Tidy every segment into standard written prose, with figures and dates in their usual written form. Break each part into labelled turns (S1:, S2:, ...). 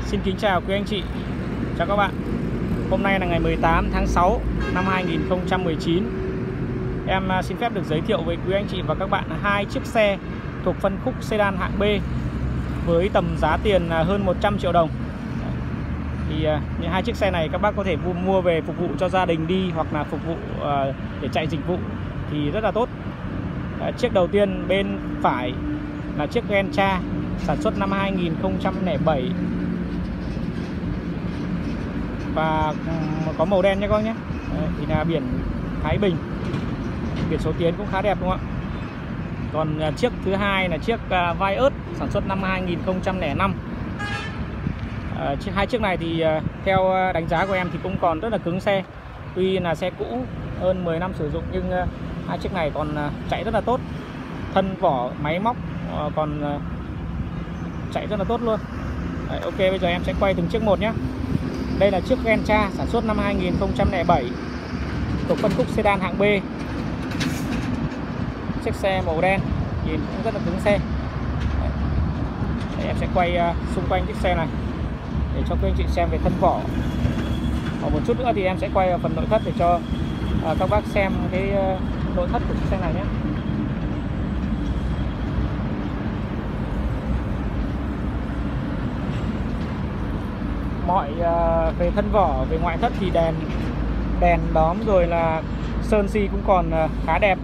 S1: Xin kính chào quý anh chị, chào các bạn. Hôm nay là ngày 18 tháng 6 năm 2019. Em xin phép được giới thiệu với quý anh chị và các bạn hai chiếc xe thuộc phân khúc sedan hạng B với tầm giá tiền hơn 100 triệu đồng. Thì những hai chiếc xe này các bác có thể mua về phục vụ cho gia đình đi hoặc là phục vụ để chạy dịch vụ thì rất là tốt. Chiếc đầu tiên bên phải là chiếc Gentra sản xuất năm 2007 và có màu đen nha các bác nhé. Thì là biển Thái Bình, biển số tiến cũng khá đẹp đúng không ạ? Còn chiếc thứ hai là chiếc Vios sản xuất năm 2005. Hai chiếc này thì theo đánh giá của em thì cũng còn rất là cứng xe. Tuy là xe cũ hơn 10 năm sử dụng nhưng hai chiếc này còn chạy rất là tốt. Thân vỏ máy móc còn chạy rất là tốt luôn. Đấy, ok, bây giờ em sẽ quay từng chiếc một nhé. Đây là chiếc Gentra sản xuất năm 2007 thuộc phân khúc sedan hạng B. Chiếc xe màu đen nhìn cũng rất là cứng xe. Đây, em sẽ quay xung quanh chiếc xe này để cho các anh chị xem về thân vỏ. Còn một chút nữa thì em sẽ quay vào phần nội thất để cho các bác xem cái nội thất của chiếc xe này nhé. Mọi về thân vỏ, về ngoại thất thì đèn đóm rồi là sơn xi cũng còn khá đẹp.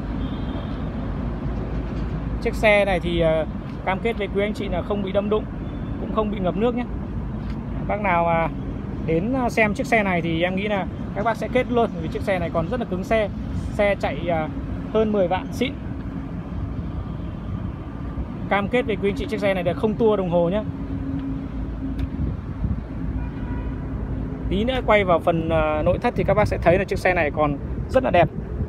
S1: Chiếc xe này thì cam kết với quý anh chị là không bị đâm đụng, cũng không bị ngập nước nhé. Bác nào đến xem chiếc xe này thì em nghĩ là các bác sẽ kết luôn, vì chiếc xe này còn rất là cứng xe. Xe chạy hơn 10 vạn xịn. Cam kết với quý anh chị chiếc xe này là không tua đồng hồ nhé. Tí nữa quay vào phần nội thất thì các bác sẽ thấy là chiếc xe này còn rất là đẹp.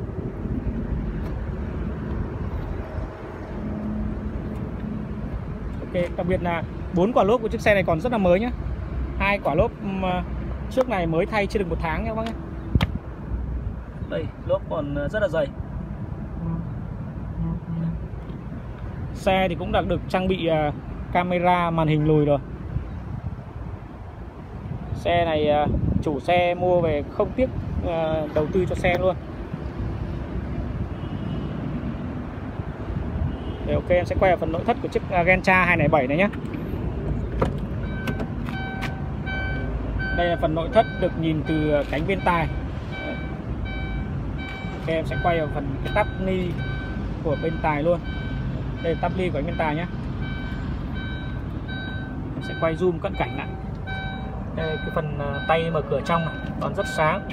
S1: Ok, đặc biệt là 4 quả lốp của chiếc xe này còn rất là mới nhé. 2 quả lốp trước này mới thay chưa được 1 tháng nha các bác nhé. Đây, lốp còn rất là dày. Xe thì cũng đã được trang bị camera màn hình lùi rồi. Xe này chủ xe mua về không tiếc đầu tư cho xe luôn. Để ok, em sẽ quay vào phần nội thất của chiếc Gentra 207 này nhé. Đây là phần nội thất được nhìn từ cánh bên tài. Ok, em sẽ quay vào phần cái tắp ni của bên tài luôn. Đây là tắp ni của bên tài nhé. Em sẽ quay zoom cận cảnh lại. Đây, cái phần tay mở cửa trong này còn rất sáng.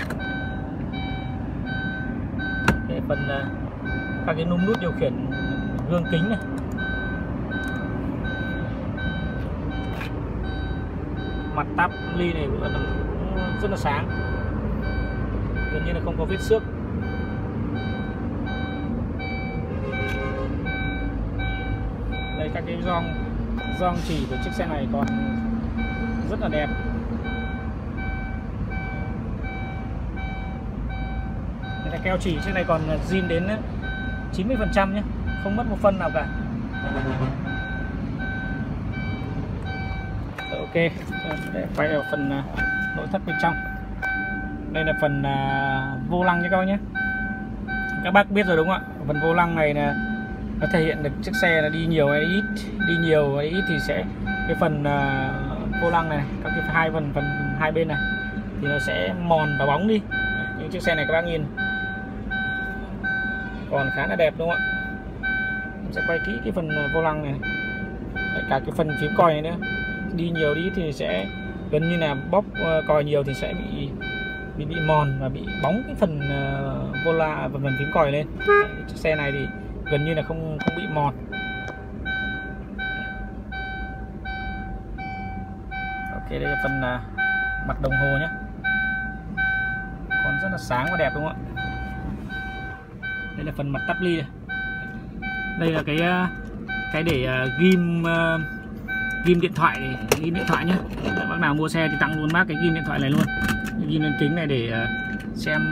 S1: Cái phần các cái núm nút điều khiển gương kính này. Mặt tắp ly này cũng rất là sáng, gần như là không có vết xước. Đây, các cái gioăng chỉ của chiếc xe này còn rất là đẹp. Đây là keo chỉ chiếc này còn zin đến 90% nhé, không mất một phân nào cả. Ok, để quay vào phần nội thất bên trong. Đây là phần vô lăng nha các bác nhé. Các bác biết rồi đúng không ạ? Phần vô lăng này là nó thể hiện được chiếc xe là đi nhiều hay ít. Đi nhiều hay ít thì sẽ cái phần vô lăng này, các cái phần hai bên này thì nó sẽ mòn và bóng đi. Những chiếc xe này các bác nhìn còn khá là đẹp đúng không ạ? Mình sẽ quay kỹ cái phần vô lăng này. Đấy, cả cái phần phím còi này nữa. Đi nhiều đi thì sẽ gần như là bóp còi nhiều thì sẽ bị mòn và bị bóng cái phần vô la và phần phím còi lên. Đấy, chiếc xe này thì gần như là không bị mòn. Ok, đây là phần mặt đồng hồ nhé, còn rất là sáng và đẹp đúng không ạ? Đây là phần mặt tắp ly này. Đây là cái để ghim điện thoại này, ghim điện thoại nhé. Bác nào mua xe thì tặng luôn bác cái ghim điện thoại này luôn. Ghim lên kính này để xem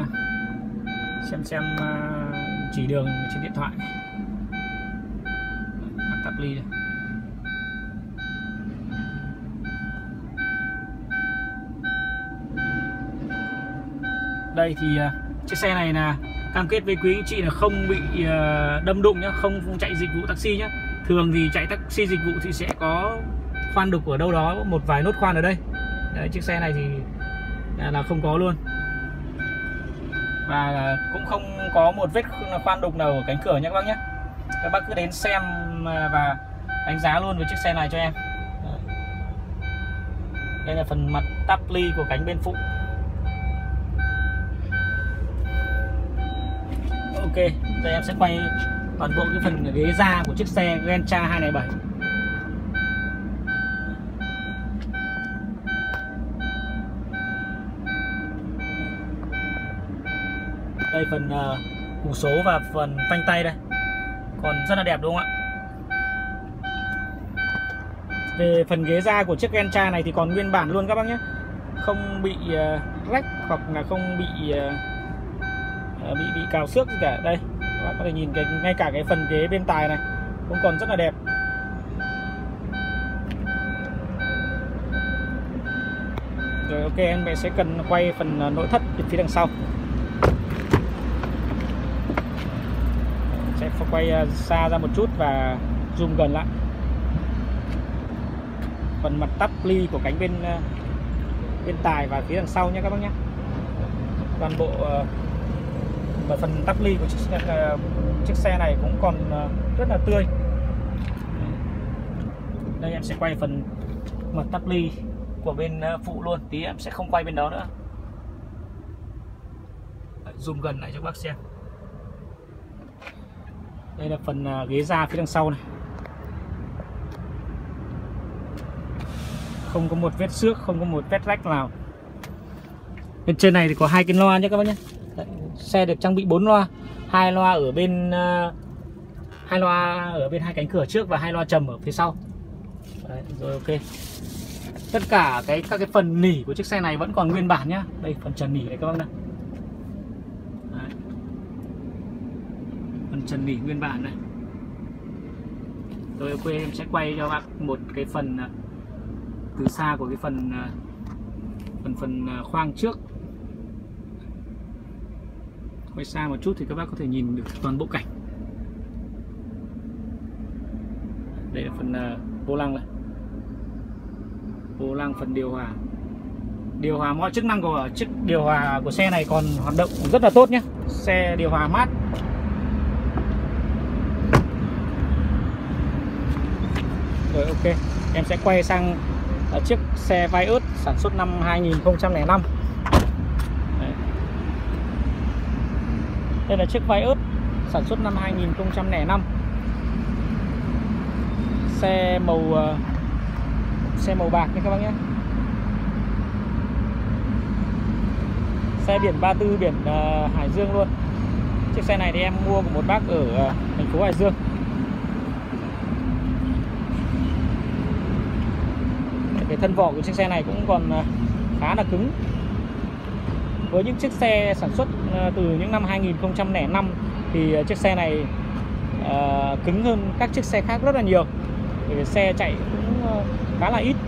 S1: chỉ đường trên điện thoại. Mặt tắp ly này. Đây thì chiếc xe này là cam kết với quý anh chị là không bị đâm đụng nhá, không chạy dịch vụ taxi nhá. Thường thì chạy taxi dịch vụ thì sẽ có khoan đục ở đâu đó, một vài nốt khoan ở đây. Đấy, chiếc xe này thì là không có luôn. Và cũng không có một vết khoan đục nào ở cánh cửa nhé các bác nhé. Các bác cứ đến xem và đánh giá luôn với chiếc xe này cho em. Đây là phần mặt tắp ly của cánh bên phụ. Ok, giờ em sẽ quay toàn bộ cái phần ghế da của chiếc xe Gentra 207. Đây phần củ số và phần phanh tay đây, còn rất là đẹp đúng không ạ? Về phần ghế da của chiếc Gentra này thì còn nguyên bản luôn các bác nhé, không bị rách hoặc là không bị cào xước gì cả. Đây các bác có thể nhìn ngay cả cái phần ghế bên tài này cũng còn rất là đẹp. Rồi ok, em sẽ cần quay phần nội thất phía đằng sau. Sẽ quay xa ra một chút và zoom gần lại. Phần mặt tắp ly của cánh bên tài và phía đằng sau nhé các bác nhé. Toàn bộ và phần tắp ly của chiếc xe này cũng còn rất là tươi. Đây em sẽ quay phần mặt tắp ly của bên phụ luôn, tí em sẽ không quay bên đó nữa. Zoom gần lại cho các bác xem. Đây là phần ghế da phía đằng sau này, không có một vết xước, không có một vết rách nào. Bên trên này thì có 2 cái loa nhé các bác nhé. Đấy, xe được trang bị 4 loa, 2 loa ở bên 2 cánh cửa trước và 2 loa trầm ở phía sau. Đấy, rồi ok. Tất cả các cái phần nỉ của chiếc xe này vẫn còn nguyên bản nhá. Đây phần trần nỉ này các bác này. Đấy. Phần trần nỉ nguyên bản này. Rồi ok, em sẽ quay cho bác một cái phần từ xa của cái phần khoang trước. Quay xa một chút thì các bác có thể nhìn được toàn bộ cảnh. Đây là phần vô lăng này. Vô lăng, phần điều hòa. Điều hòa, mọi chức năng của chiếc điều hòa của xe này còn hoạt động rất là tốt nhé. Xe điều hòa mát. Rồi ok, em sẽ quay sang chiếc xe Vios sản xuất năm 2005. Đấy. Đây là chiếc Vios sản xuất năm 2005. Xe màu bạc nha các bác nhé. Xe biển 34, biển Hải Dương luôn. Chiếc xe này thì em mua của một bác ở thành phố Hải Dương. Cái thân vỏ của chiếc xe này cũng còn khá là cứng. Với những chiếc xe sản xuất từ những năm 2005 thì chiếc xe này cứng hơn các chiếc xe khác rất là nhiều. Bởi vì xe chạy cũng khá là ít.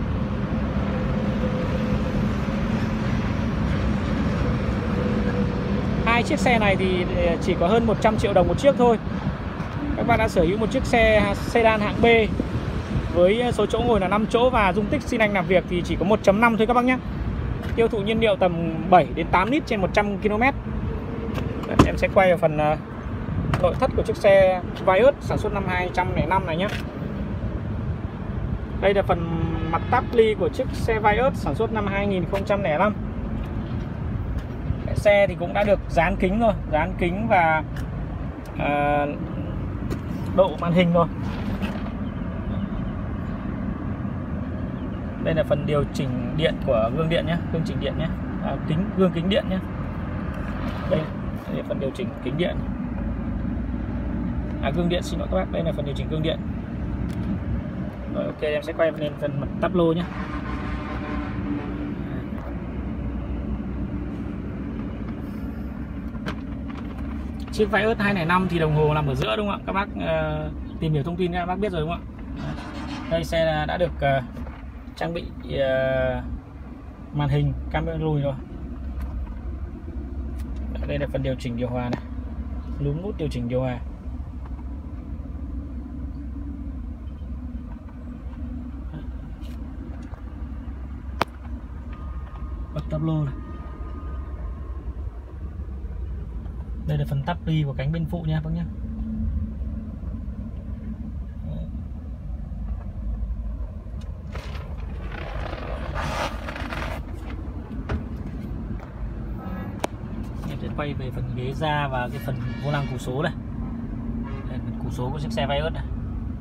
S1: Hai chiếc xe này thì chỉ có hơn 100 triệu đồng một chiếc thôi. Các bạn đã sở hữu một chiếc xe sedan hạng B với số chỗ ngồi là 5 chỗ và dung tích xi lanh làm việc thì chỉ có 1.5 thôi các bác nhé. Tiêu thụ nhiên liệu tầm 7 đến 8 lít trên 100 km. Em sẽ quay vào phần nội thất của chiếc xe Vios sản xuất năm 2005 này nhé. Đây là phần mặt tắp ly của chiếc xe Vios sản xuất năm 2005. Xe thì cũng đã được dán kính rồi, dán kính và độ màn hình rồi. Đây là phần điều chỉnh điện của gương điện nhé, gương chỉnh điện nhé, gương kính điện nhé. Đây là phần điều chỉnh kính điện. Gương điện, xin lỗi các bác, đây là phần điều chỉnh gương điện. Rồi ok, em sẽ quay lên phần mặt tắp lô nhé. Chiếc Vios 205 thì đồng hồ nằm ở giữa đúng không ạ? Các bác tìm hiểu thông tin các bác biết rồi đúng không ạ? Đây xe đã được trang bị màn hình camera lùi rồi. Đây là phần điều chỉnh điều hòa này, núm nút điều chỉnh điều hòa. Bật tắp lô này. Đây là phần tắp ly của cánh bên phụ nha bác nhé. Em sẽ quay về phần ghế da và cái phần vô lăng củ số này. Đây, phần củ số của chiếc xe Vios này.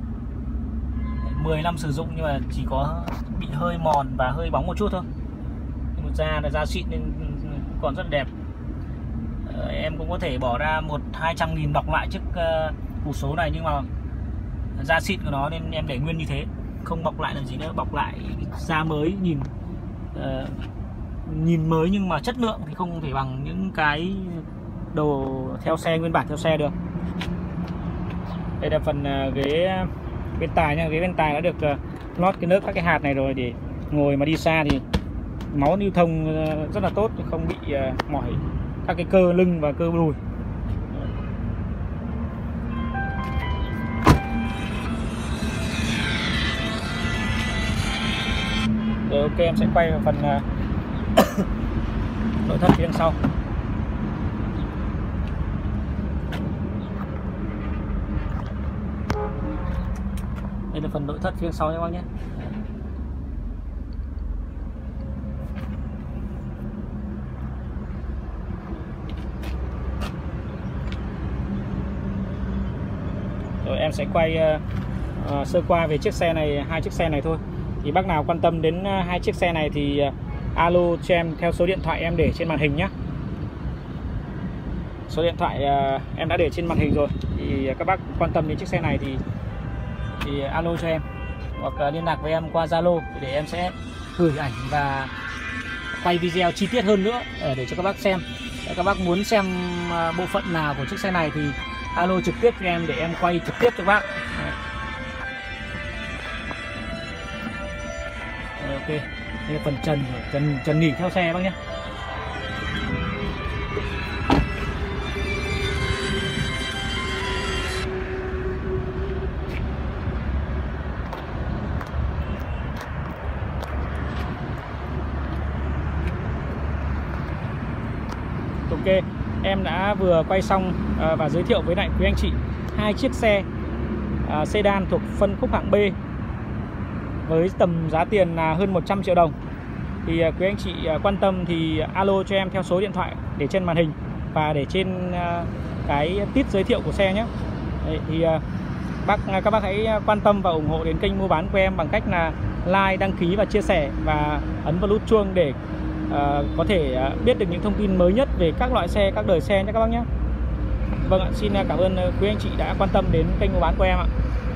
S1: 10 năm sử dụng nhưng mà chỉ có bị hơi mòn và hơi bóng một chút thôi. Một da là da xịn nên còn rất là đẹp. Em cũng có thể bỏ ra 100-200 nghìn đọc lại chiếc củ số này, nhưng mà da xịn của nó nên em để nguyên như thế, không bọc lại làm gì nữa. Bọc lại da mới nhìn mới nhưng mà chất lượng thì không thể bằng những cái đồ theo xe, nguyên bản theo xe được. Đây là phần ghế bên tài nha. Ghế bên tài đã được lót cái nước các cái hạt này rồi, để ngồi mà đi xa thì máu lưu thông rất là tốt, không bị mỏi các cái cơ lưng và cơ đùi. Rồi ok, em sẽ quay vào phần nội thất phía đằng sau. Đây là phần nội thất phía sau nha các bác nhé. Rồi em sẽ quay sơ qua về chiếc xe này, hai chiếc xe này thôi. Thì bác nào quan tâm đến hai chiếc xe này thì alo cho em theo số điện thoại em để trên màn hình nhé. Số điện thoại em đã để trên màn hình rồi. Thì các bác quan tâm đến chiếc xe này thì alo cho em, hoặc liên lạc với em qua Zalo để em sẽ gửi ảnh và quay video chi tiết hơn nữa để cho các bác xem. Để các bác muốn xem bộ phận nào của chiếc xe này thì alo trực tiếp cho em để em quay trực tiếp cho bác. Ok, đây là phần trần nỉ theo xe bác nhé. Ok, em đã vừa quay xong và giới thiệu với lại quý anh chị hai chiếc xe sedan thuộc phân khúc hạng B với tầm giá tiền là hơn 100 triệu đồng. Thì quý anh chị quan tâm thì alo cho em theo số điện thoại để trên màn hình và để trên cái tít giới thiệu của xe nhé. Đấy, thì các bác hãy quan tâm và ủng hộ đến kênh mua bán của em bằng cách là like, đăng ký và chia sẻ, và ấn vào nút chuông để có thể biết được những thông tin mới nhất về các loại xe, các đời xe nhé các bác nhé. Vâng ạ, xin cảm ơn quý anh chị đã quan tâm đến kênh mua bán của em ạ.